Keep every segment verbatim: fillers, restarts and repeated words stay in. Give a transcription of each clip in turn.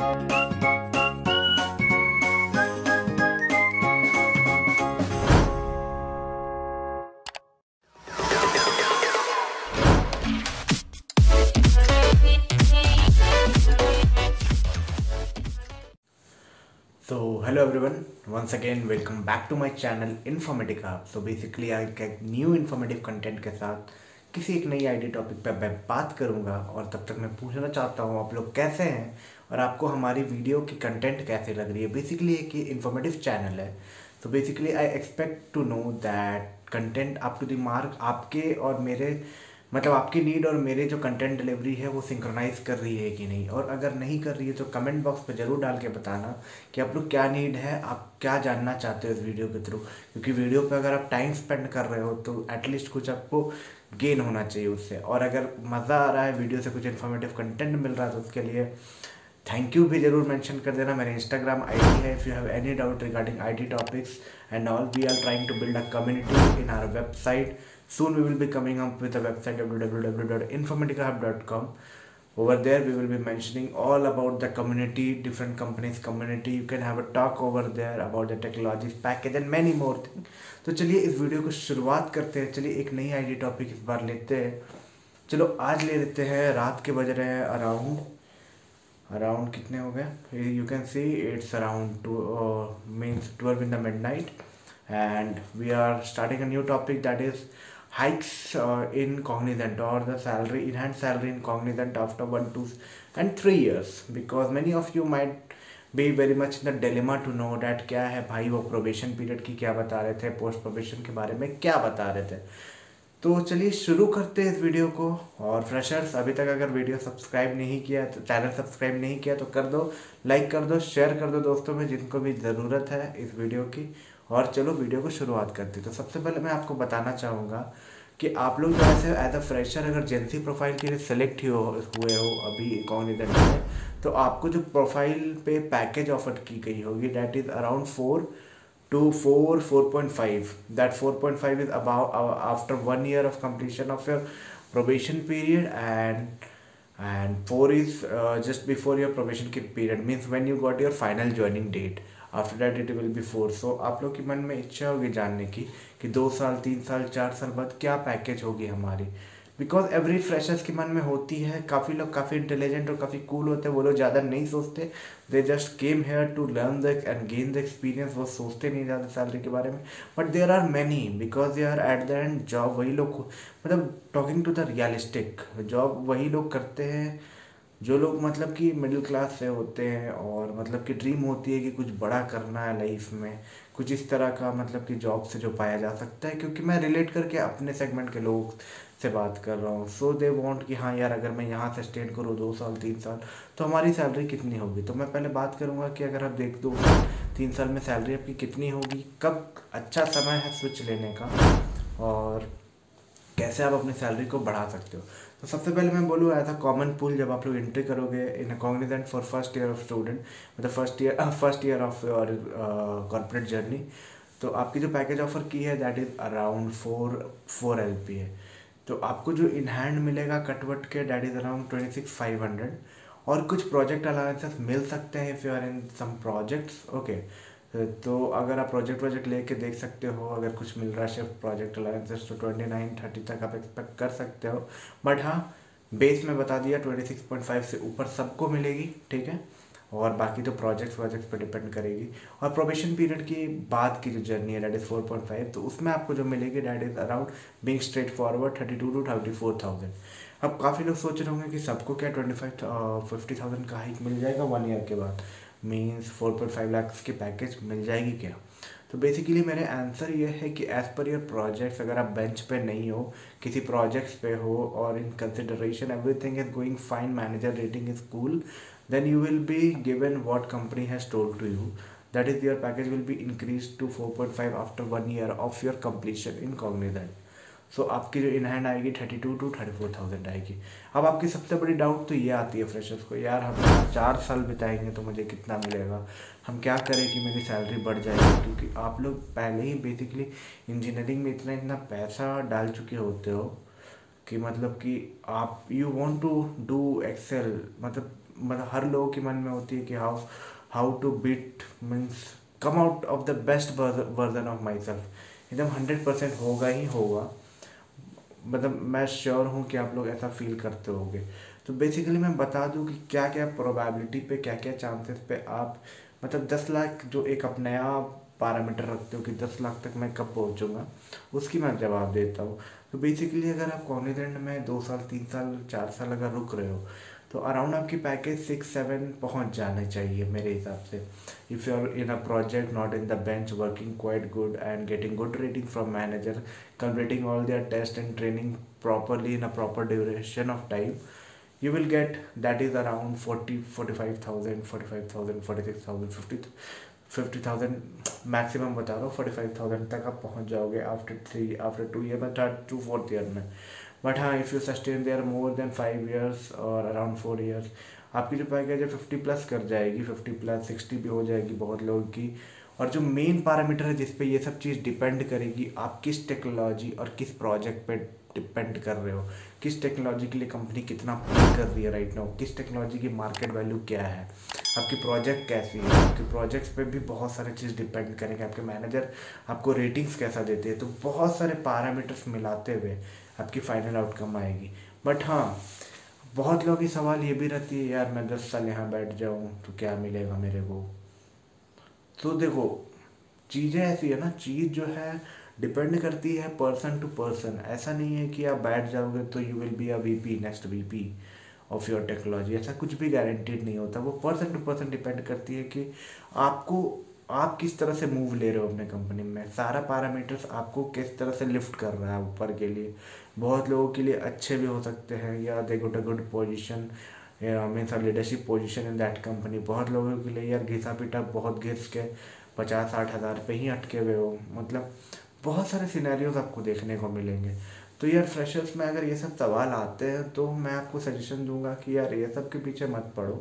So hello everyone, once again welcome back to my channel Informatica. So basically I एक new informative content के साथ किसी एक नई आईडी टॉपिक पे मैं बात करूंगा। और तब तक मैं पूछना चाहता हूँ आप लोग कैसे हैं और आपको हमारी वीडियो की कंटेंट कैसे लग रही है। बेसिकली एक इन्फॉर्मेटिव चैनल है, तो basically I expect to know that content up to the mark आपके और मेरे मतलब आपकी नीड और मेरे जो कंटेंट डिलीवरी है वो सिंक्रोनाइज कर रही है कि नहीं। और अगर नहीं कर रही है तो कमेंट बॉक्स पे ज़रूर डाल के बताना कि आप लोग क्या नीड है, आप क्या जानना चाहते हो इस वीडियो के थ्रू। क्योंकि वीडियो पे अगर आप टाइम स्पेंड कर रहे हो तो एटलीस्ट कुछ आपको गेन होना चाहिए उससे। और अगर मज़ा आ रहा है, वीडियो से कुछ इन्फॉर्मेटिव कंटेंट मिल रहा है तो उसके लिए थैंक यू भी जरूर मेंशन कर देना। मेरे इंस्टाग्राम आईडी है, if you have any doubt regarding IT topics and all. We are trying to build a community in our website. Soon we will be coming up with a website w w w dot informatica hub dot com. Over there we will be mentioning all about the community, different companies community. You can have a talk over there about the technologies package and many more things. तो चलिए इस video को शुरुआत करते हैं। चलिए एक नई आईडी टॉपिक इस बार लेते हैं। चलो आज ले लेते हैं, रात के बज रहे हैं अराउंड अराउंड कितने हो गए, you can see it's around two means twelve in the midnight and we are starting a new topic that is hikes uh, in Cognizant or the salary enhanced salary in Cognizant after one two and three years, because many of you might be very much in the dilemma to know that क्या है भाई वो probation period की क्या बता रहे थे, post probation के बारे में क्या बता रहे थे। तो चलिए शुरू करते हैं इस वीडियो को। और फ्रेशर्स अभी तक अगर वीडियो सब्सक्राइब नहीं किया तो चैनल सब्सक्राइब नहीं किया तो कर दो, लाइक कर दो, शेयर कर दो दोस्तों में जिनको भी ज़रूरत है इस वीडियो की। और चलो वीडियो को शुरुआत करते। तो सबसे पहले मैं आपको बताना चाहूँगा कि आप लोग जो ऐसे एज अ फ्रेशर अगर जेंसी प्रोफाइल के लिए सेलेक्ट ही हो हुए हो अभी कॉग्निजेंट में, तो आपको जो प्रोफाइल पे पैकेज ऑफर की गई होगी that is around four to four four point five. That four point five is about uh, after one year of completion of your probation period, and and four is uh, just before your probation ki period, means when you got your final joining date. After that it will be four. So आप लोग के मन में इच्छा होगी जानने की कि दो साल तीन साल चार साल बाद क्या पैकेज होगी हमारी। बिकॉज एवरी फ्रेशर्स के मन में होती है। काफ़ी लोग काफ़ी इंटेलिजेंट और काफ़ी कूल होते हैं, वो लोग ज़्यादा नहीं सोचते। They just came here to learn the and gain the experience. वो सोचते नहीं ज़्यादा सैलरी के बारे में। But there are many because they are at the end job वही लोग, मतलब talking to the realistic, job वही लोग करते हैं जो लोग मतलब कि मिडिल क्लास से होते हैं और मतलब कि ड्रीम होती है कि कुछ बड़ा करना है लाइफ में, कुछ इस तरह का मतलब कि जॉब से जो पाया जा सकता है। क्योंकि मैं रिलेट करके अपने सेगमेंट के लोग से बात कर रहा हूँ। सो दे वांट कि हाँ यार अगर मैं यहाँ से स्टेट करूँ दो साल तीन साल तो हमारी सैलरी कितनी होगी। तो मैं पहले बात करूँगा कि अगर आप देख दो साल तीन साल में सैलरी आपकी कितनी होगी, कब अच्छा समय है स्विच लेने का, और कैसे आप अपनी सैलरी को बढ़ा सकते हो। तो सबसे पहले मैं बोलूँ एज अ कॉमन पूल, जब आप लोग एंट्री करोगे in a Cognizant for first year of student, मतलब first year first year of your corporate journey, तो आपकी जो पैकेज ऑफर की है that is around four four L P है। तो आपको जो इन हैंड मिलेगा कटवट के that is around twenty six five hundred. और कुछ प्रोजेक्ट अलाउंसेस मिल सकते हैं if you are in some projects, okay. तो अगर आप प्रोजेक्ट प्रोजेक्ट लेके देख सकते हो, अगर कुछ मिल रहा है शिफ्ट प्रोजेक्ट अलाउंसेस तो ट्वेंटी नाइन थर्टी तक आप एक्सपेक्ट कर सकते हो। बट हाँ, बेस में बता दिया ट्वेंटी सिक्स पॉइंट फाइव से ऊपर सबको मिलेगी, ठीक है। और बाकी तो प्रोजेक्ट्स प्रोजेक्ट्स पे डिपेंड करेगी। और प्रोबेशन पीरियड की बाद की जो जर्नी है that is four point five, तो उसमें आपको जो मिलेगी that is around being straightforward thirty two to thirty four thousand. अब काफ़ी लोग सोच रहे होंगे कि सबको क्या ट्वेंटी फाइव फिफ्टी थाउजेंड का हाइक मिल जाएगा वन ईयर के बाद, means four point five lakh की पैकेज मिल जाएगी क्या। तो बेसिकली मेरे आंसर ये है कि एज़ पर योर प्रोजेक्ट्स, अगर आप बेंच पे नहीं हो, किसी प्रोजेक्ट्स पे हो और in consideration everything is going fine, manager rating is cool, then you will be given what company has told to you, that is your package will be increased to four point five after one year of your completion in Cognizant. So so, आपकी जो in hand आएगी thirty two to thirty four thousand आएगी। अब आपकी सबसे बड़ी doubt तो ये आती है फ्रेशर्स को, यार हम चार साल बिताएंगे तो मुझे कितना मिलेगा, हम क्या करें कि मेरी सैलरी बढ़ जाएगी। क्योंकि आप लोग पहले ही बेसिकली इंजीनियरिंग में इतना इतना पैसा डाल चुके होते हो कि मतलब कि आप you want to do excel, मतलब मतलब हर लोगों के मन में होती है कि how how to beat means come out of the best version of myself. एकदम हंड्रेड परसेंट होगा ही होगा, मतलब मैं श्योर हूँ कि आप लोग ऐसा फील करते होगे। तो बेसिकली मैं बता दूँ कि क्या क्या प्रोबेबिलिटी पे, क्या क्या चांसेस पे आप मतलब दस लाख जो एक आप नया पैरामीटर रखते हो कि दस लाख तक मैं कब पहुँचूंगा, उसकी मैं जवाब देता हूँ। तो बेसिकली अगर आप कॉन्फिडेंट में दो साल तीन साल चार साल अगर रुक रहे हो तो अराउंड आपकी पैकेज सिक्स सेवन पहुँच जाने चाहिए मेरे हिसाब से। If you are in a project not in the bench working quite good and getting good rating from manager, completing all their test and training properly in a proper duration of time, you will get that is around forty forty-five thousand forty-five thousand forty-six thousand fifty fifty thousand maximum बता रहा हूँ, forty five thousand तक आप पहुँच जाओगे after three after two year में, third to fourth year में। But हाँ, if you sustain there more than five years और अराउंड फोर ईयर्स, आपकी जो पैकेज है फिफ्टी प्लस कर जाएगी, फिफ्टी प्लस सिक्सटी भी हो जाएगी बहुत लोगों की। और जो मेन पैरामीटर है जिस पे ये सब चीज़ डिपेंड करेगी, आप किस टेक्नोलॉजी और किस प्रोजेक्ट पे डिपेंड कर रहे हो, किस टेक्नोलॉजी के लिए कंपनी कितना पे कर रही है राइट नाउ, किस टेक्नोलॉजी की मार्केट वैल्यू क्या है, आपकी प्रोजेक्ट कैसी है, आपके प्रोजेक्ट्स पे भी बहुत सारे चीज़ डिपेंड करेंगे, आपके मैनेजर आपको रेटिंग्स कैसा देते हैं। तो बहुत सारे पैरामीटर्स मिलाते हुए आपकी फाइनल आउटकम आएगी। बट हाँ, बहुत लोगों की सवाल ये भी रहती है, यार मैं दस साल यहाँ बैठ जाऊँ तो क्या मिलेगा मेरे को। तो देखो, चीज़ें ऐसी है ना, चीज़ जो है डिपेंड करती है पर्सन टू पर्सन। ऐसा नहीं है कि आप बैठ जाओगे तो you will be a VP, next VP of your technology, ऐसा कुछ भी गारंटीड नहीं होता। वो पर्सन टू पर्सन डिपेंड करती है कि आपको आप किस तरह से मूव ले रहे हो अपने कंपनी में। सारा पैरामीटर्स आपको किस तरह से लिफ्ट कर रहा है ऊपर के लिए। बहुत लोगों के लिए अच्छे भी हो सकते हैं, या they got a good position means a leadership position in that company. बहुत लोगों के लिए यार घिसा पिटा बहुत घिस के पचास साठ हज़ार पे ही अटके हुए हो, मतलब बहुत सारे सिनेरियोज आपको देखने को मिलेंगे। तो यार फ्रेशर्स में अगर ये सब सवाल आते हैं तो मैं आपको सजेशन दूंगा कि यार ये सब के पीछे मत पड़ो,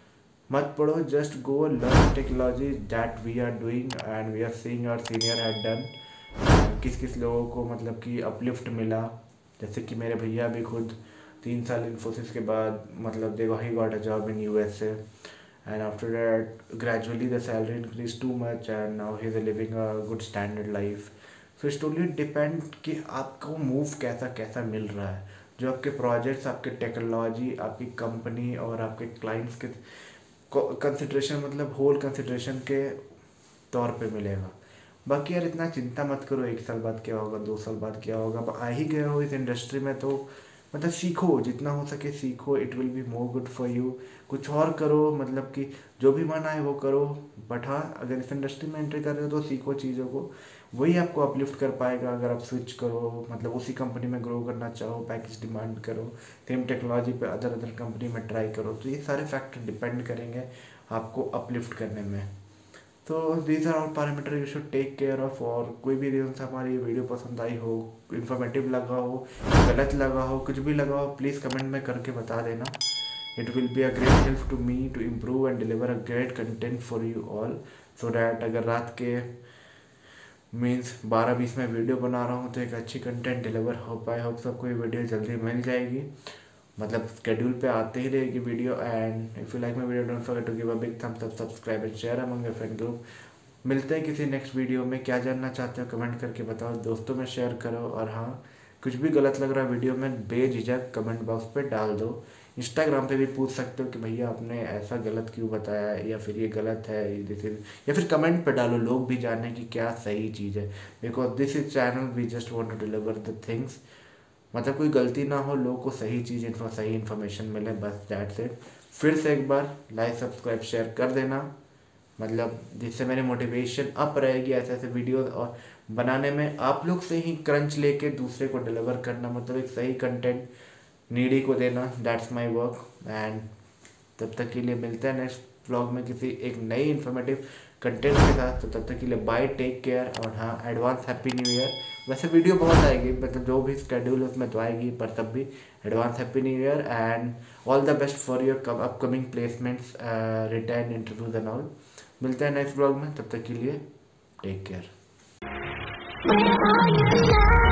मत पढ़ो, just go learn technology that we are doing and we are seeing our senior had done. किस किस लोगों को मतलब कि अपलिफ्ट मिला, जैसे कि मेरे भैया भी खुद तीन साल इन्फोसिस के बाद मतलब they he got a job in USA and after that gradually the salary increase to much and now he is living a good standard life. So it's totally depend कि आपको मूव कैसा कैसा मिल रहा है, जो आपके प्रोजेक्ट्स, आपके technology, आपकी कंपनी और आपके क्लाइंट्स के कंसिड्रेशन मतलब होल कंसिड्रेशन के तौर पे मिलेगा। बाकी यार इतना चिंता मत करो, एक साल बाद क्या होगा, दो साल बाद क्या होगा। अब आ ही गए हो इस इंडस्ट्री में तो मतलब सीखो, जितना हो सके सीखो, it will be more good for you. कुछ और करो, मतलब कि जो भी मन आए वो करो। बट हाँ, अगर इस इंडस्ट्री में एंट्री कर रहे हो तो सीखो चीज़ों को, वही आपको अपलिफ्ट कर पाएगा। अगर आप स्विच करो, मतलब उसी कंपनी में ग्रो करना चाहो, पैकेज डिमांड करो, सेम टेक्नोलॉजी पे अदर अदर कंपनी में ट्राई करो, तो ये सारे फैक्टर डिपेंड करेंगे आपको अपलिफ्ट करने में। तो these are all parameter you should take care of. और कोई भी रीज़न से हमारी वीडियो पसंद आई हो, इन्फॉर्मेटिव लगा हो, गलत लगा हो, कुछ भी लगा हो, प्लीज़ कमेंट में करके बता देना। It will be a great help to me to improve and deliver a great content for you all, so that अगर रात के मीन्स बारह बीस में वीडियो बना रहा हूँ तो एक अच्छी कंटेंट डिलीवर हो पाए। होप सबको ये वीडियो जल्दी मिल जाएगी, मतलब स्केड्यूल पे आते ही रहेगी video. And if you like my video don't forget to give a big thumbs up, subscribe and share among your friend group. मिलते हैं किसी नेक्स्ट वीडियो में। क्या जानना चाहते हो कमेंट करके बताओ, दोस्तों में शेयर करो। और हाँ, कुछ भी गलत लग रहा है वीडियो में बेझिझक कमेंट बॉक्स पे डाल दो। इंस्टाग्राम पे भी पूछ सकते हो कि भैया आपने ऐसा गलत क्यों बताया, या फिर ये गलत है, दिस इज, या फिर कमेंट पे डालो, लोग भी जाने कि क्या सही चीज़ है। Because this is channel we just want to deliver the things, मतलब कोई गलती ना हो, लोगों को सही चीज़ इन्फो सही इन्फॉर्मेशन मिले, बस दैट्स इट। फिर से एक बार लाइक सब्सक्राइब शेयर कर देना, मतलब जिससे मेरी मोटिवेशन अप रहेगी ऐसे ऐसे वीडियो और बनाने में। आप लोग से ही क्रंच लेके दूसरे को डिलीवर करना, मतलब एक सही कंटेंट नीडी को देना, दैट्स माय वर्क। एंड तब तक के लिए मिलते हैं नेक्स्ट व्लॉग में किसी एक नई इन्फॉर्मेटिव कंटेंट के साथ। तो तब तक के लिए बाय, टेक केयर। और हाँ, एडवांस हैप्पी न्यू ईयर। वैसे वीडियो बहुत आएगी, मतलब जो भी स्केड्यूल उसमें तो आएगी, पर तब भी advance happy new year and all the best for your upcoming placements, return interviews and all. मिलते हैं नेक्स्ट ब्लॉग में, तब तक के लिए टेक केयर।